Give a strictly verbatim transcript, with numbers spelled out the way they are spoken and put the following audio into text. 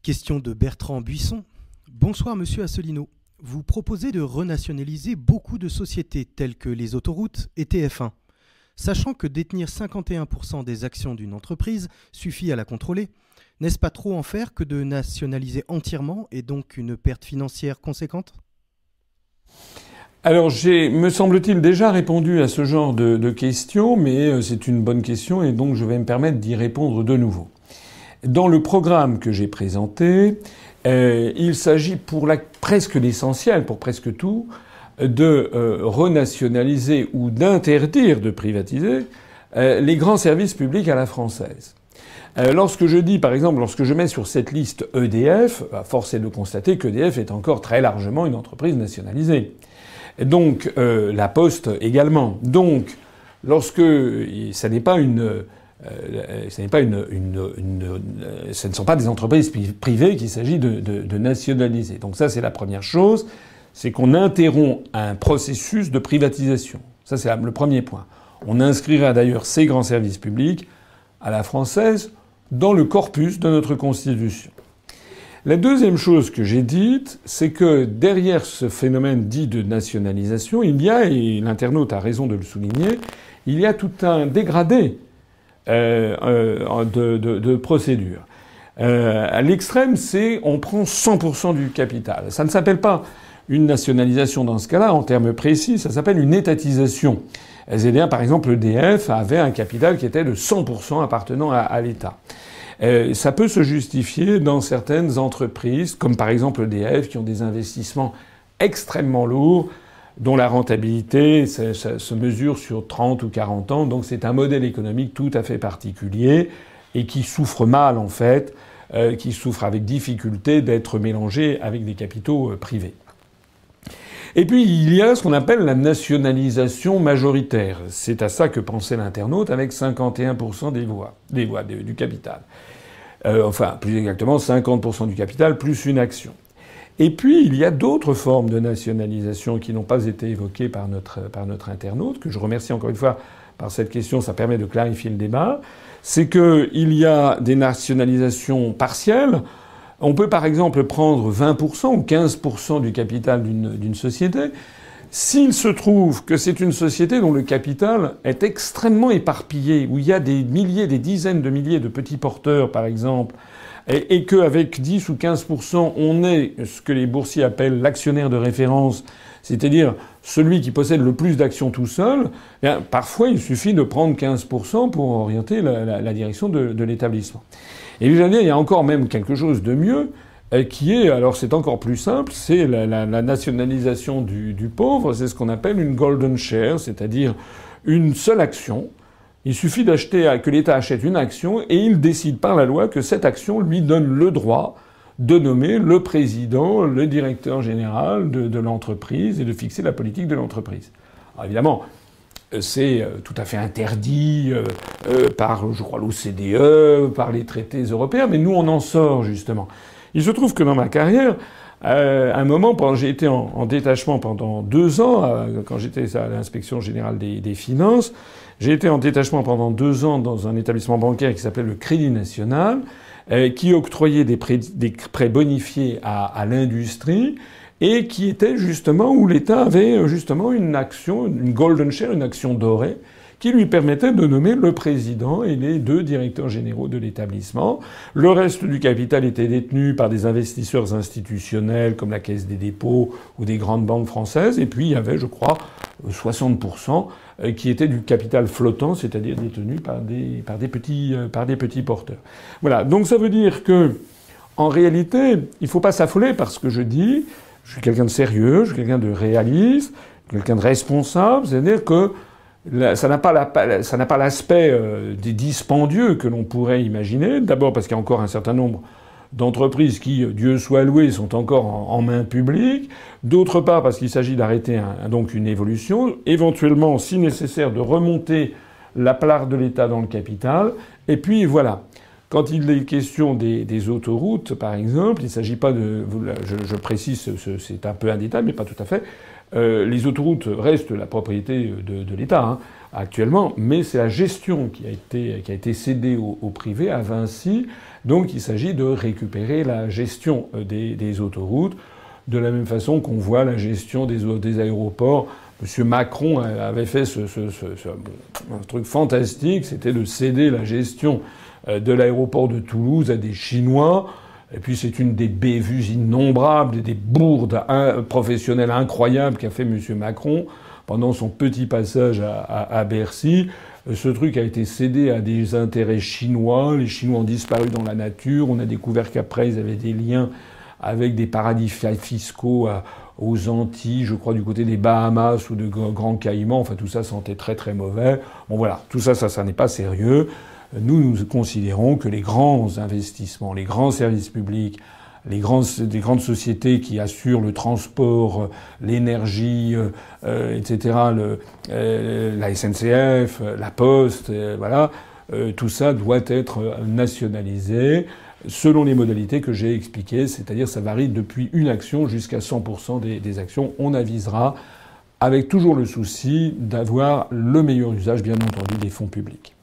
Question de Bertrand Buisson. Bonsoir Monsieur Asselineau. Vous proposez de renationaliser beaucoup de sociétés telles que les autoroutes et T F un. Sachant que détenir cinquante et un pour cent des actions d'une entreprise suffit à la contrôler, n'est-ce pas trop en faire que de nationaliser entièrement et donc une perte financière conséquente ? Alors j'ai, me semble-t-il, déjà répondu à ce genre de, de questions, mais c'est une bonne question et donc je vais me permettre d'y répondre de nouveau. Dans le programme que j'ai présenté, euh, il s'agit pour la, presque l'essentiel, pour presque tout, de euh, renationaliser ou d'interdire de privatiser euh, les grands services publics à la française. Euh, lorsque je dis, par exemple, lorsque je mets sur cette liste E D F, force est de constater qu'E D F est encore très largement une entreprise nationalisée. Donc euh, la Poste également. Donc lorsque ça n'est pas une, euh, ça n'est pas une, une, une, une, ce ne sont pas des entreprises privées qu'il s'agit de, de, de nationaliser. Donc ça c'est la première chose, c'est qu'on interrompt un processus de privatisation. Ça c'est le premier point. On inscrira d'ailleurs ces grands services publics à la française dans le corpus de notre Constitution. La deuxième chose que j'ai dite, c'est que derrière ce phénomène dit de nationalisation, il y a, et l'internaute a raison de le souligner, il y a tout un dégradé euh, euh, de, de, de procédure. Euh, à l'extrême, c'est on prend cent pour cent du capital. Ça ne s'appelle pas une nationalisation dans ce cas-là, en termes précis, ça s'appelle une étatisation. S D R, par exemple, E D F avait un capital qui était de cent pour cent appartenant à, à l'État. Euh, ça peut se justifier dans certaines entreprises, comme par exemple E D F, qui ont des investissements extrêmement lourds, dont la rentabilité ça, ça se mesure sur trente ou quarante ans. Donc c'est un modèle économique tout à fait particulier et qui souffre mal, en fait, euh, qui souffre avec difficulté d'être mélangé avec des capitaux euh, privés. Et puis il y a ce qu'on appelle la nationalisation majoritaire. C'est à ça que pensait l'internaute avec cinquante et un pour cent des voix, des voix de, du capital. Euh, enfin, plus exactement, cinquante pour cent du capital plus une action. Et puis, il y a d'autres formes de nationalisation qui n'ont pas été évoquées par notre, par notre internaute, que je remercie encore une fois par cette question, ça permet de clarifier le débat. C'est qu'il y a des nationalisations partielles. On peut par exemple prendre vingt pour cent ou quinze pour cent du capital d'une, d'une société. S'il se trouve que c'est une société dont le capital est extrêmement éparpillé, où il y a des milliers, des dizaines de milliers de petits porteurs, par exemple, et, et qu'avec dix ou quinze pour cent, on est ce que les boursiers appellent l'actionnaire de référence, c'est-à-dire celui qui possède le plus d'actions tout seul, eh bien, parfois il suffit de prendre quinze pour cent pour orienter la, la, la direction de, de l'établissement. Et puis, il y a encore même quelque chose de mieux, qui est, alors c'est encore plus simple, c'est la, la, la nationalisation du, du pauvre, c'est ce qu'on appelle une golden share, c'est-à-dire une seule action. Il suffit d'acheter, que l'État achète une action et il décide par la loi que cette action lui donne le droit de nommer le président, le directeur général de, de l'entreprise et de fixer la politique de l'entreprise. Alors évidemment, c'est tout à fait interdit euh, euh, par, je crois, l'O C D E, par les traités européens, mais nous on en sort justement. Il se trouve que dans ma carrière, euh, à un moment, pendant, j'ai été en, en détachement pendant deux ans, euh, quand j'étais à l'inspection générale des, des finances, j'ai été en détachement pendant deux ans dans un établissement bancaire qui s'appelait le Crédit National, euh, qui octroyait des prêts, des prêts bonifiés à, à l'industrie, et qui était justement où l'État avait justement une action, une golden share, une action dorée, qui lui permettait de nommer le président et les deux directeurs généraux de l'établissement. Le reste du capital était détenu par des investisseurs institutionnels comme la Caisse des dépôts ou des grandes banques françaises. Et puis il y avait, je crois, soixante pour cent qui était du capital flottant, c'est-à-dire détenu par des, par des petits, par des petits porteurs. Voilà. Donc ça veut dire que, en réalité, il faut pas s'affoler par ce que je dis. Je suis quelqu'un de sérieux, je suis quelqu'un de réaliste, quelqu'un de responsable. C'est-à-dire que ça n'a pas la, ça n'a pas l'aspect euh, des dispendieux que l'on pourrait imaginer. D'abord parce qu'il y a encore un certain nombre d'entreprises qui, Dieu soit loué, sont encore en, en main publique. D'autre part parce qu'il s'agit d'arrêter un, donc une évolution, éventuellement, si nécessaire, de remonter la part de l'État dans le capital. Et puis voilà. Quand il est question des, des autoroutes, par exemple, il ne s'agit pas de... Je, je précise, c'est un peu un détail, mais pas tout à fait. Euh, les autoroutes restent la propriété de, de l'État hein, actuellement, mais c'est la gestion qui a été, qui a été cédée au, au privé, à Vinci, Donc il s'agit de récupérer la gestion des, des autoroutes, de la même façon qu'on voit la gestion des, des aéroports. Monsieur Macron avait fait ce, ce, ce, ce un truc fantastique, c'était de céder la gestion de l'aéroport de Toulouse à des Chinois. Et puis c'est une des bévues innombrables et des bourdes professionnelles incroyables qu'a fait monsieur Macron pendant son petit passage à, à, à Bercy. Ce truc a été cédé à des intérêts chinois. Les Chinois ont disparu dans la nature. On a découvert qu'après, ils avaient des liens avec des paradis fiscaux à, aux Antilles, je crois du côté des Bahamas ou de Grand Caïman. Enfin, tout ça sentait très très mauvais. Bon voilà, tout ça, ça, ça n'est pas sérieux. Nous, nous considérons que les grands investissements, les grands services publics, les grandes, des grandes sociétés qui assurent le transport, l'énergie, euh, et cetera, le, euh, la S N C F, la Poste, euh, voilà, euh, tout ça doit être nationalisé selon les modalités que j'ai expliquées, c'est-à-dire ça varie depuis une action jusqu'à cent pour cent des, des actions. On avisera avec toujours le souci d'avoir le meilleur usage, bien entendu, des fonds publics.